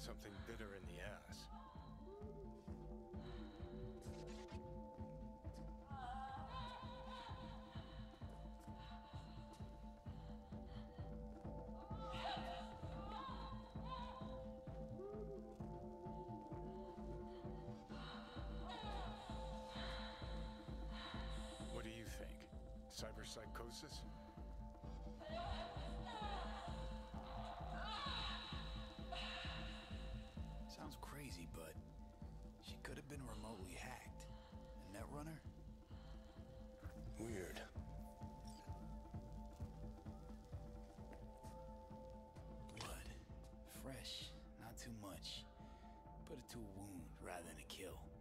Something bitter in the ass. What do you think? Cyberpsychosis? Sounds crazy, but she could have been remotely hacked. A netrunner? Weird. Blood. Fresh, not too much. Put it to a wound rather than a kill.